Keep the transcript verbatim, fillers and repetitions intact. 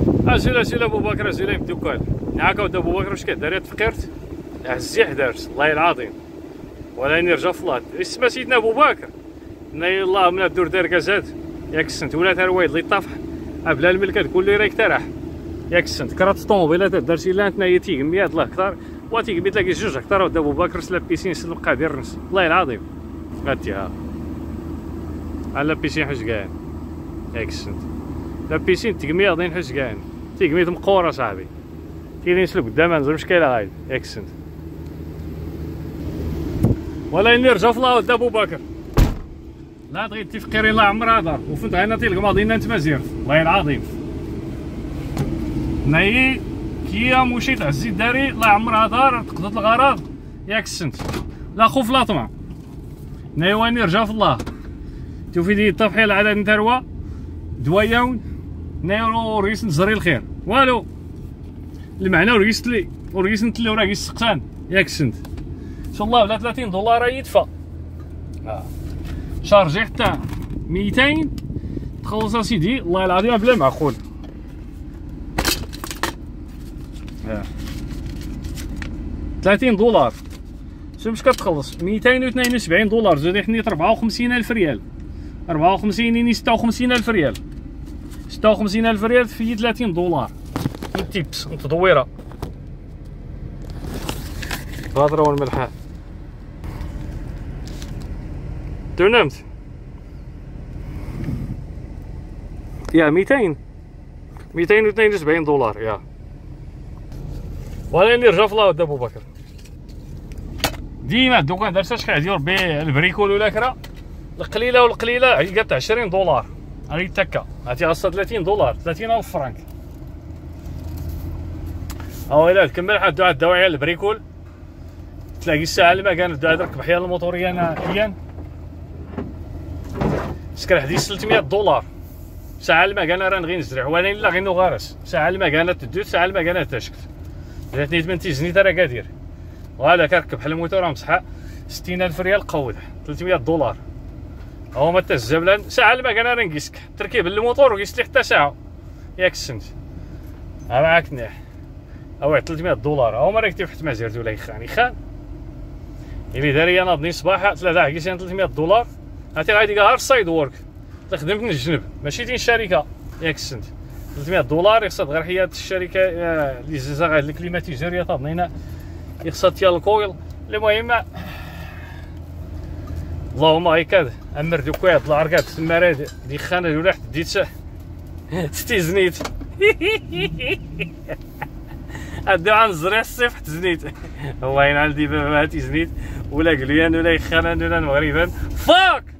اجي اجي ابو بكر اجي في الدكان هاكا ود ابو بكر واش كدير تفقرت الزيح دارت والله العظيم ولا نرجع في الله اسم سيدنا ابو بكر ناي الله من الدور دار كازات ياك السنت ولا ترويض اللي طافح بلا الملك هذا كله راه يقترح ياك السنت كرات الطوموبيلات درتي لا انت نايا تيغ مية الله اكثر وتيغ تلاقي جوج هكتار ود ابو بكر سلا بيسين سلم قادر نص والله العظيم غاتي ها على بيسين حش كاع ياك السنت لا بيسين تيغمية غادي نحس كاع تيغمية مقوره صاحبي تيغي نسلك قدام نزل مشكله غايد ياك السنت ولا نرجع في الله ود ابو بكر لا تغي تفكري الله عمرها دار وفنت غينا تيلقى ماضينا انت مزير والله العظيم ناي كيا مشيت على الزيت داري الله عمرها دار تقضت الغرض ياك السنت لا خوف لا طمع ناي وين رجع في الله شوفي دي الطفحيه العدد نتروى دواياون نايرو رئيس نزري الخير والو المعنى وريست لي وريست نتلي وراه يسقسان ياك السنت ان شاء الله بلا ثلاثين دولار يدفى اه شارجي حتى ميتين تخلص اسيدي الله العظيم بلا معقول اه ثلاثين دولار شوف باش كتخلص ميتين وثنين وسبعين دولار زاد حنيت ربعة وخمسين الف ريال ربعة وخمسين يعني ستة وخمسين الف ريال ستة وخمسين الف ريال في ثلاثين دولار تيبس تدويره الهضره والملحه تو نمت يا ميتين ميتين واثنين وسبعين دولار يا ولا نرجع في الله ود ابو بكر ديما الدكان دار شحال ديال ربي البريكول ولا كرا القليله والقليله عيقات عشرين دولار هذه تكا عرفتي غاصه ثلاثين دولار ثلاثين الف فرنك او الا كمل حد دعاء الدواعي البريكول تلاقي الساعه اللي ما كانت دعاء ركب حيال الموطوريه انا كيان سكر حديث ثلاثمية دولار ساعه اللي ما كان راه نغي نزرع ولا الا غير غارس ساعه اللي ما كانت تدوت ساعه اللي ما كانت تشكت جاتني ثمانية زنيت راه كادير وهذا كركب حل الموتور مسحه ستين الف ريال قود ثلاثمية دولار هو ما الزبلان ساعه اللي ما كان راه نقيسك تركيب الموتور وقيس لي حتى ساعه ياك السنت ها معاك نيح او ثلاثمية دولار هو ما راك تفتح ما زرت ولا يخاني خان اللي داري انا ناضني صباح ثلاثه قيسين ثلاثمية دولار هاتي غادي كاع السايد وورك خدمت من الجنب ماشي دين الشركه ياك السنت ثلاثمية دولار يخصها غير حياه الشركه اللي زازا غير الكليماتيزور يا طابنينا يخصها ديال الكويل المهم اللهم هيكاد امر دوك واحد العركات تما راه دي خانه ولا حد ديت تستيزنيت ادو عن الزريع الصيف تزنيت الله ينعل ديما ما تزنيت ولا قليان ولا يخانان ولا مغربان فاك